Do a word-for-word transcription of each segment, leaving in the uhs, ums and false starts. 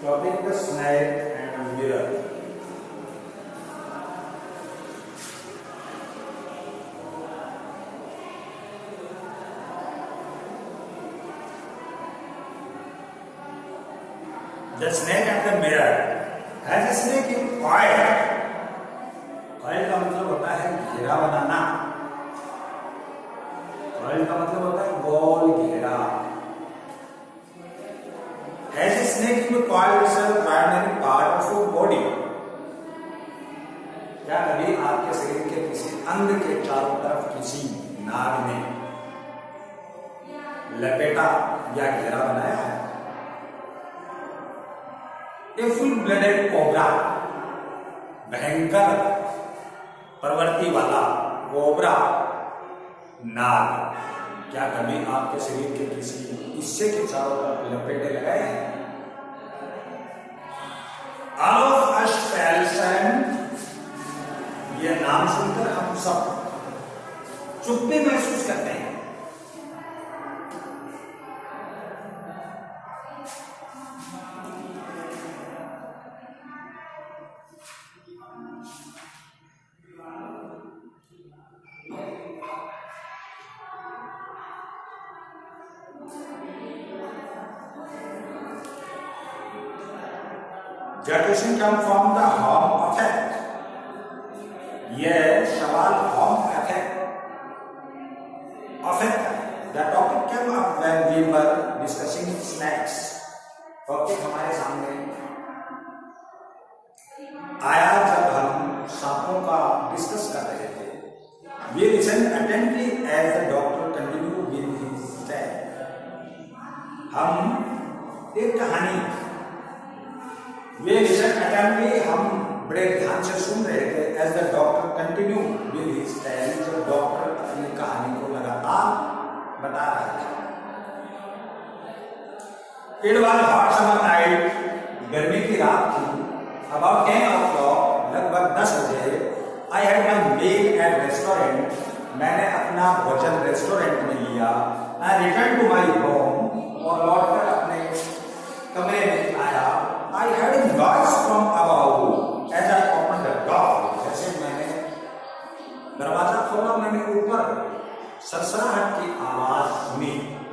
Topic: the snake and mirror. The snake and the mirror. Has a snake in coil? Coil का मतलब होता है घेरा बनाना. Coil का मतलब होता है गोल घेरा. Has a snake in coil is a primary part of your body? क्या कभी आपके शरीर के किसी अंग के चारों तरफ किसी नाग ने लपेटा या घेरा बनाया है? A full-blooded कोबरा, भयंकर प्रवृत्ति वाला कोबरा नाग, क्या कभी आपके शरीर के किसी हिस्से के चारों तरफ लपेटे लगाए हैं? All of us felt, यह नाम सुनकर हम सब चुप्पी महसूस करते हैं. The question comes from the home effect. यह सवाल home effect effect है. The topic came up when we were discussing snakes. Topic हमारे सामने आया जब हम सांपों का डिस्कस कर रहे थे. We listened attentively as the doctor continued with his tale. हम एक कहानी वे लिसन अटेम्पली हम बड़े ध्यान से सुन रहे थे. As the doctor continue with his tale, जब डॉक्टर अपनी कहानी को लगातार बता रहा था. It was hot summer night, गर्मी की रात थी. अबाउट टेन ओ क्लॉक, लगभग दस बजे. I had my meal at restaurant, मैंने अपना भोजन रेस्टोरेंट में लिया. I return to my home, और लौटकर अपने कमरे में आया. I heard a noise from above as I opened the door. जैसे मैंने दरवाजा खोला, मैंने ऊपर सरसराहट की आवाज सुनी.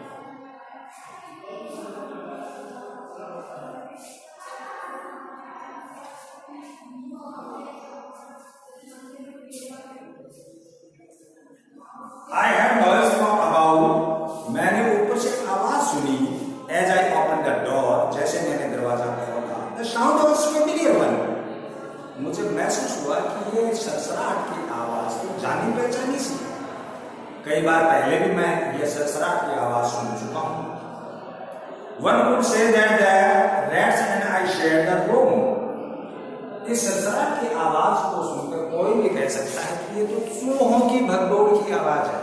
I heard noise from above. मैंने ऊपर से आवाज सुनी. As I opened the door, जैसे मैंने दरवाजा खोला. The sound was familiar one. मुझे महसूस हुआ कि ये सरसराहट की आवाज तो जानी पहचानी सी. कई बार पहले भी मैं ये सरसराहट की आवाज सुन चुका हूँ. One could say that the rats and I shared the room. इस सरसराहट की आवाज को सुनकर कोई भी कह सकता है कि ये तो चूहों की भगदौड़ की आवाज है.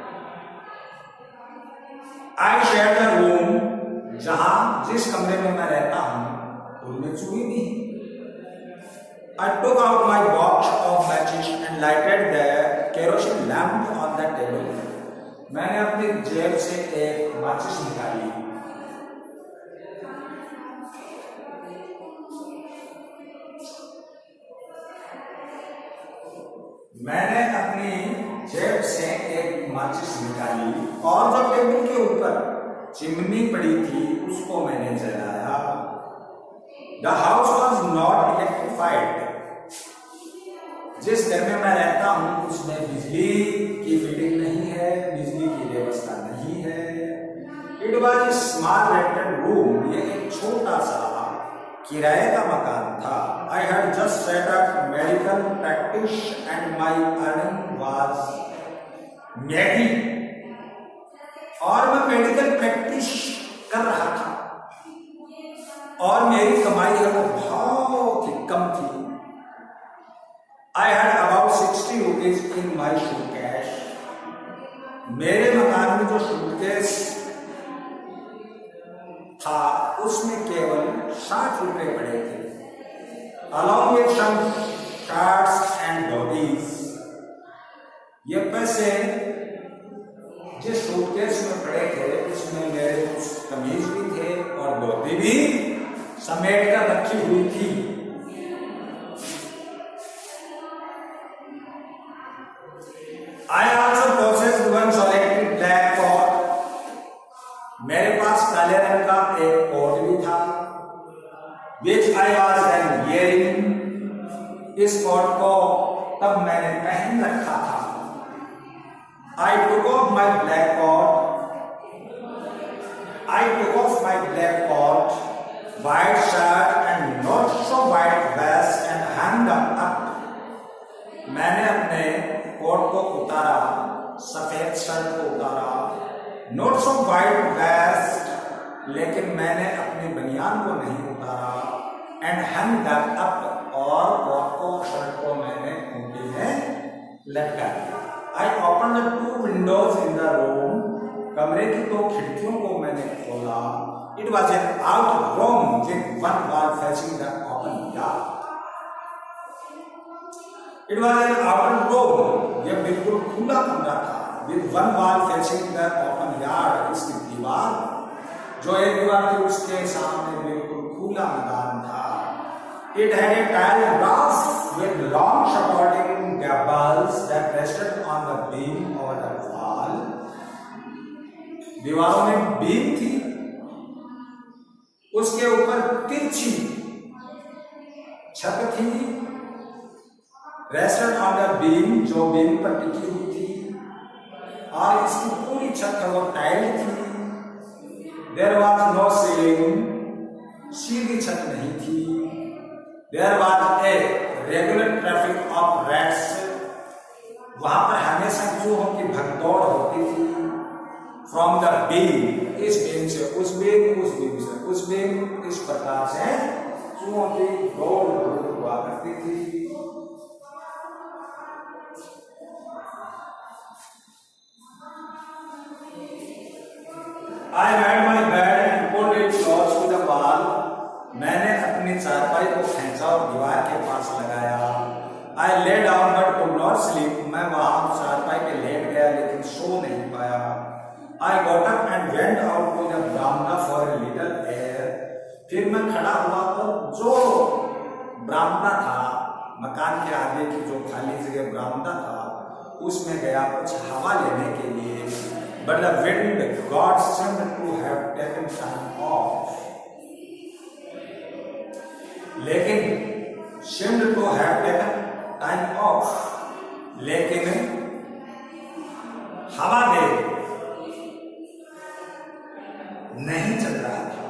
I shared the room, जहां जिस कमरे में मैं रहता हूं उनमें चूहे भी. I took out my box of matches and lighted the kerosene lamp on the table. मैंने अपनी जेब से एक माचिस निकाली. मैंने अपनी जेब से एक माचिस निकाली और जो टेबल के ऊपर चिमनी पड़ी थी उसको मैंने जलाया. The house was not electrified. जिस घर में मैं रहता हूं उसमें बिजली की फिटिंग नहीं है, बिजली की व्यवस्था नहीं है. It was a small rented room. ये एक छोटा सा किराए का मकान था. I had just set up medical practice and my earning was Maggie. और मैं मेडिकल प्रैक्टिस कर रहा था और मेरी कमाई है वो बहुत ही कम थी. I had about sixty rupees in my suitcase. मेरे मकान में जो सूटकेस था उसमें केवल साठ रुपए पड़े थे. Along with some shirts and dhotis. ये पैसे जिस सूटकेस में पड़े थे उसमें मेरे कुछ कमीज भी थे और धोती भी समेट कर रखी हुई थी। I also possessed one selected black coat. मेरे पास काले रंग का एक कोट भी था। Which I was then wearing. इस कोट को तब मैंने पहन रखा था। I took off my black coat. I took off my black coat, white shirt and not so white vest and hung them up. मैंने अपने कोट को उतारा, सफेद शर्ट को उतारा, नॉट सो वाइट वेस्ट, लेकिन मैंने अपनी बनियान को नहीं उतारा, एंड हंग दैट अप, और कोट को शर्ट को मैंने खूंटी में लटका दिया। I open the two windows in the room, कमरे की दो खिड़कियों को मैंने खोला। It was an out room with one wall facing the open yard. It was an open room. यह बिल्कुल खुला कमरा था। With one wall facing the open yard. इसकी दीवार, जो एक दीवार थी उसके सामने बिल्कुल खुला मैदान था। It had a tile roof with long supporting gables that rested on the beam over the wall. दीवारों में बीम थी, उसके ऊपर तिरछी छत थी। रेस्टेड ऑन द बीम, जो बीम पर टिकी हुई थी, और इसकी पूरी छत वो टाइल थी। देयर वाज नो सीलिंग, सीधी छत नहीं थी। There was a regular traffic of rats, वहां पर हमेशा चूहों की भगदौड़ होती थी। फ्रॉम द बीम, इस बीम से उस बीम, उस बीम से उस बीम, इस प्रकार से चूहों की दौड़ हुआ करती थी। I made my bed and put it close to the wall. मैंने अपनी चारपाई को खींचा और दीवार के पास लगाया। I lay down but could not sleep. मैं वहां चारपाई पे लेट गया लेकिन सो नहीं पाया। I got up and went out to the veranda for a little air. फिर मैं खड़ा हुआ और जो बरामदा था, मकान के आगे की जो खाली जगह बरामदा था, उसमें गया कुछ हवा लेने के लिए। But the wind God seemed to have taken time off. लेकिन seemed to have taken time off. लेकिन हवा दे नहीं चल रहा था।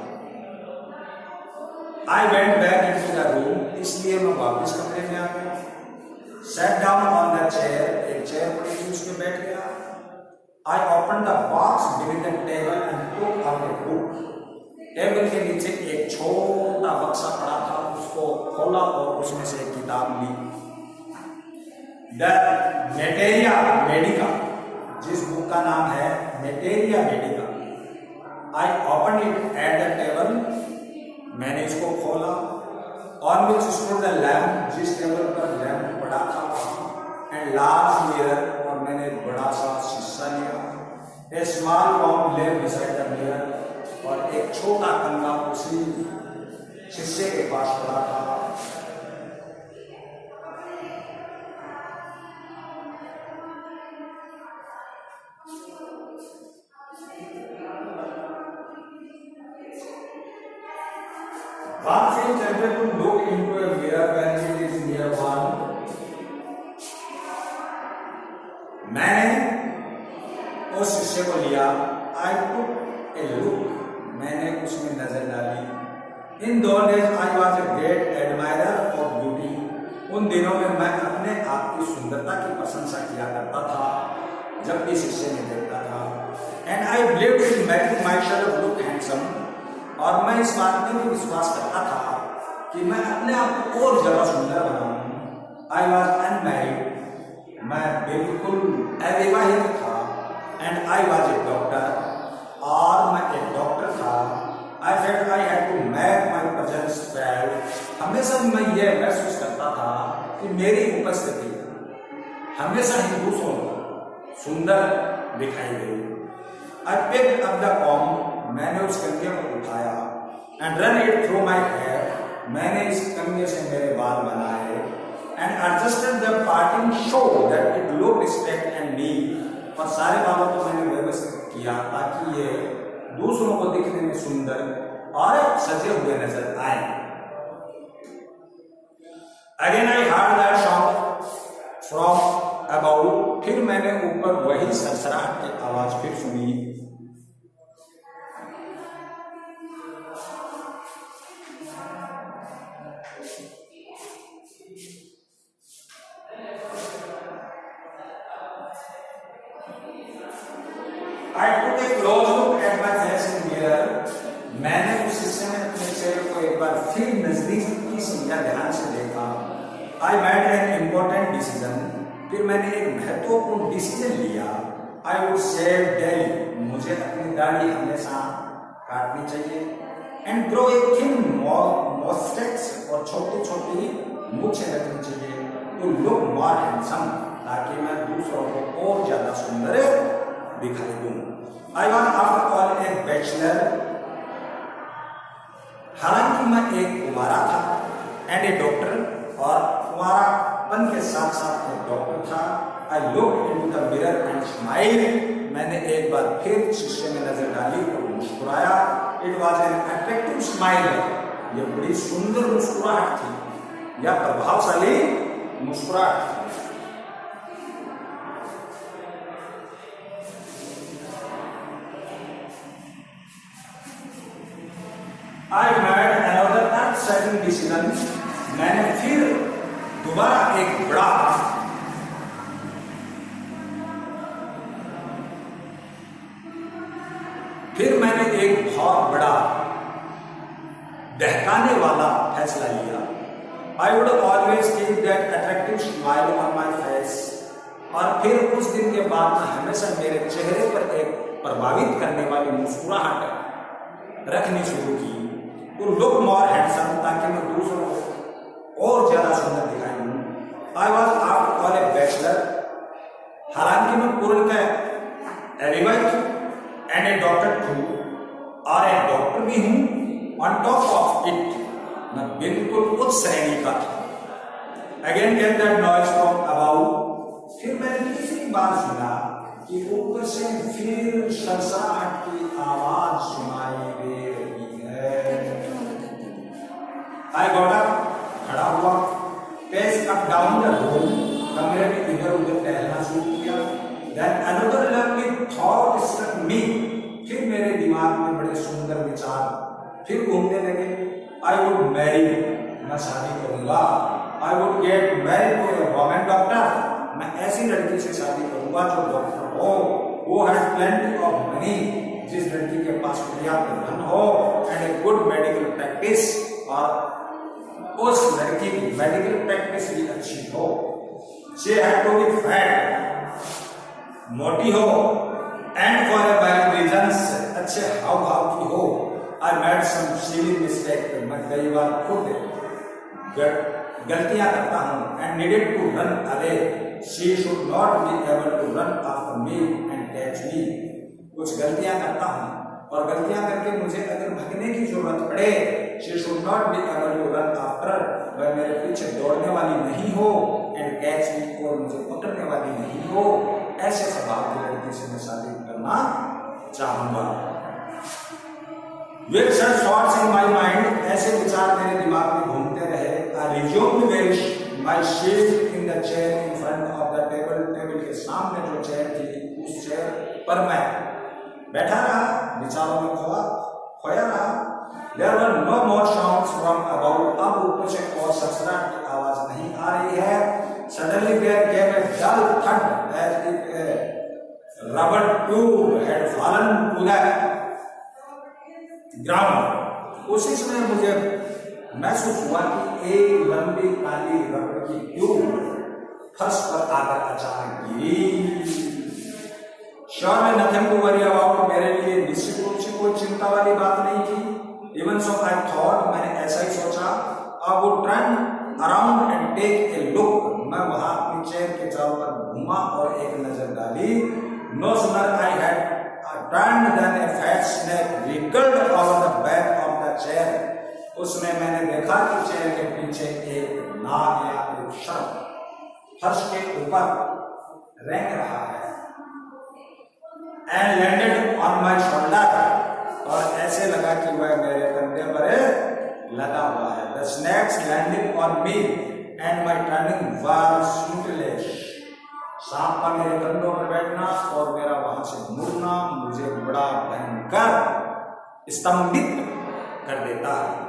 I went back into the room. इसलिए मैं वापस कमरे में आ गया। Sat down on the chair. एक चेयर पड़ी थी, उसमें बैठ गया। I opened the box beneath the table and took out a book. Table के नीचे एक छोटा बक्सा पड़ा था, उसको खोला और उसमें से एक किताब ली। The Materia Medica, जिस बुक का नाम है Materia Medica. I opened it at the table. मैंने इसको खोला। On which stood the lamp, जिस टेबल पर लैंप पड़ा था, and large mirror, और मैंने एक बड़ा सा शीशा लिया। A small comb lay beside the mirror, और एक छोटा कंघा उसी शीशे के पास पड़ा था। One feels tempted to look into a mirror when it is near one. मैंने उस शीशे को लिया। I took a look. मैंने उसमें नजर डाली। In those days I was a great admirer of beauty. उन दिनों में मैं अपने आप की सुंदरता की प्रशंसा किया करता था जब भी शीशे में देखता था। And I believed in making myself look handsome. और मैं इस बात में भी विश्वास करता था कि मैं अपने आप को और ज्यादा सुंदर बनाऊं। I was unmarried. मैं बिल्कुल अविवाहित था। And I was a doctor, और मैं एक डॉक्टर था। I felt I had to make my presence felt. हमेशा मैं ये महसूस करता था कि मेरी उपस्थिति हमेशा ही दूसरों को सुंदर दिखाई गई। I picked up the comb, मैंने उस कंघे को उठाया। And run it through my hair, मैंने इस कंघे से मेरे बाल बनाए and adjusted the parting so that it look straight and neat, और सारे बालों को मैंने व्यवस्थित किया ताकि ये दूसरों को दिखने में सुंदर और सजे हुए नजर आए। Again I heard that sound from about, फिर मैंने ऊपर वही सरसराहट की आवाज फिर सुनी। I took a close look at my face in mirror. मैंने उस हिस्से में अपने चेहरे को एक बार फिर नजदीकी से या ध्यान से देखा। I made an important decision. फिर मैंने एक महत्वपूर्ण डिसीजन लिया। I would shave daily. मुझे अपनी दाढ़ी हमेशा काटनी चाहिए। And grow a thin mustache, और छोटी छोटी मूछें रखनी चाहिए। To look more handsome, ताकि मैं दूसरों को और ज्यादा सुंदर दिखाई दूं। I was after all a bachelor. हालांकि मैं एक कुमारा था एंड ए डॉक्टर, और कुमारापन के साथ साथ एक डॉक्टर था। I looked into the mirror and smiled. मैंने एक बार फिर शीशे में नजर डाली और मुस्कुराया। It was an attractive smile. ये बड़ी सुंदर मुस्कुराहट थी या प्रभावशाली मुस्कुराहट थी। I made another earth-shattering decision. मैंने फिर दोबारा एक बड़ा फिर मैंने एक बहुत बड़ा बहकाने वाला फैसला लिया। I would always keep that attractive smile on my face. और फिर उस दिन के बाद मैं हमेशा मेरे चेहरे पर एक प्रभावित करने वाली मुस्कुराहट रखनी शुरू की। To look more handsome, ताकि मैं दूसरों को और ज्यादा सुंदर दिखाई दूं। I was after all a bachelor. हालांकि मैं पूर्णतः एलिवेट एंड ए डॉक्टर हूँ, और एक डॉक्टर भी हूँ। On top of it, मैं बिल्कुल उच्च श्रेणी का था। Again came that noise from above. फिर मैंने तीसरी बार सुना कि ऊपर से फिर सरसराहट की आवाज सुनाई दे रही है। I got up, खड़ा हुआ, paced up down the room, कमरे में इधर उधर टहलना शुरू किया। Then another lovely thought struck me. फिर मेरे दिमाग में बड़े सुंदर विचार फिर घूमने लगे। I would marry, मैं शादी करूंगा। I would get married to a woman doctor. मैं ऐसी लड़की से शादी करूंगा जो डॉक्टर हो, वो had plenty of money, जिस लड़की के पास पर्याप्त धन हो, and a good medical practice, और उस लड़की की मेडिकल प्रैक्टिस भी अच्छी हो। She had to be fat, मोटी हो, and for a valid reasons, अच्छे हाव भाव की हो। I made some silly mistake, मैं कई बार खुद गलतियां करता हूँ। And needed to run away. She should not be able to run after me and catch me. कुछ गलतियां करता हूँ और गलतियां करके मुझे अगर भगने की जरूरत पड़े, she should not be able to run after, वह मेरे पीछे दौड़ने वाली नहीं हो, and catch me, और मुझे पकड़ने वाली नहीं हो। ऐसे स्वभाव की लड़की से मैं शादी करना चाहूंगा। With such thoughts in my mind, ऐसे विचार मेरे दिमाग में घूमते रहे। I resumed my seat in the chair in front of the table. Table के सामने जो चेयर थी, उस चेयर पर मैं बैठा रहा, विचारों में खोया खोया रहा। There were no more sounds from above. अब ऊपर से और सरसराहट की आवाज नहीं आ रही है। Suddenly there came a dull thud as if a rubber tube had fallen to the ground. उसी समय मुझे महसूस हुआ कि एक लंबी काली रबड़ की ट्यूब फर्श पर आकर अचानक गिरी। Surely nothing to worry about. मेरे लिए निश्चित रूप से कोई चिंता वाली बात नहीं थी। Even so I thought, मैंने ऐसा ही सोचा। I would turn around and take a look. मैं वहां अपनी चेयर के चारों तरफ घूमा और एक नजर डाली। No sooner I had turned than a fat snake wriggled over the back of the chair. उसमें मैंने देखा कि चेयर के पीछे एक नाग या एक सर्प फर्श के ऊपर रेंग रहा है। And landed on my shoulder, और ऐसे लगा कि वह मेरे कंधे पर लगा हुआ है। The snake's landing on me and my turning was soundless. सांप का मेरे कंधों पर बैठना और मेरा वहां से मुड़ना मुझे बड़ा भयंकर स्तंभित कर देता है।